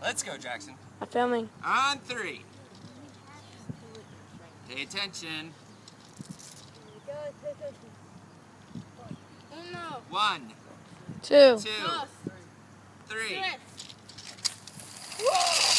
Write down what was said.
Let's go, Jackson. I'm filming. On 3. Pay attention. 1, 2. 2, 3.